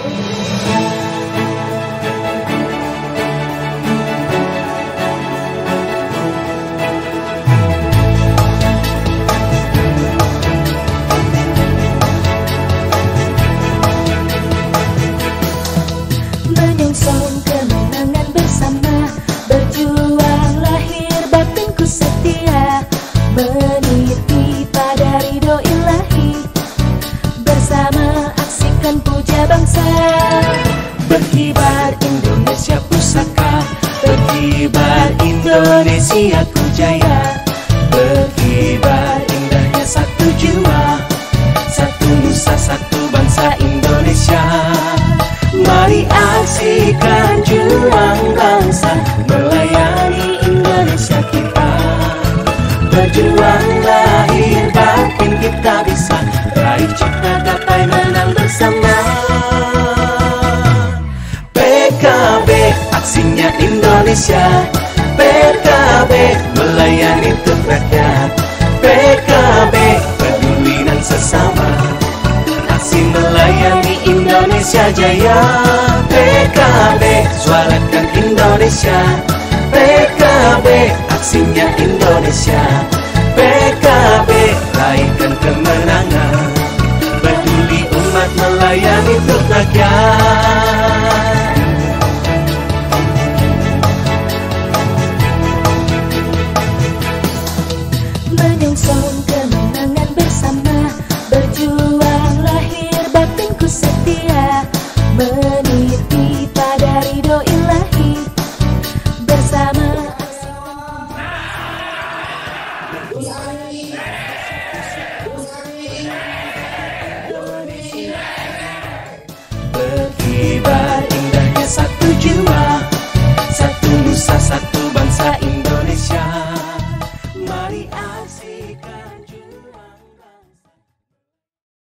Menyongsong kemenangan bersama, berjuang lahir batinku setia, meniti pada ridho ilahi, bersama aksikan puja bangsa. Berkibar Indonesia pusaka, berkibar Indonesia ku jaya, berkibar indahnya satu jiwa, satu nusa, satu bangsa Indonesia. Mari aksikan juang bangsa, melayani Indonesia kita. Berjuang lahir batin kita bisa, raih cita gapai menang bersama. PKB aksinya Indonesia, PKB melayani untuk rakyat, PKB peduli dan sesama, aksi melayani Indonesia jaya. PKB suarakan Indonesia, PKB aksinya Indonesia, PKB raihkan kemenangan, peduli umat melayani untuk rakyat. Menyongsong kemenangan bersama, berjuang lahir batinku setia, meniti pada ridho ilahi, bersama berkibar indahnya satu jiwa, satu nusa, satu bangsa Indonesia. Mari aksikan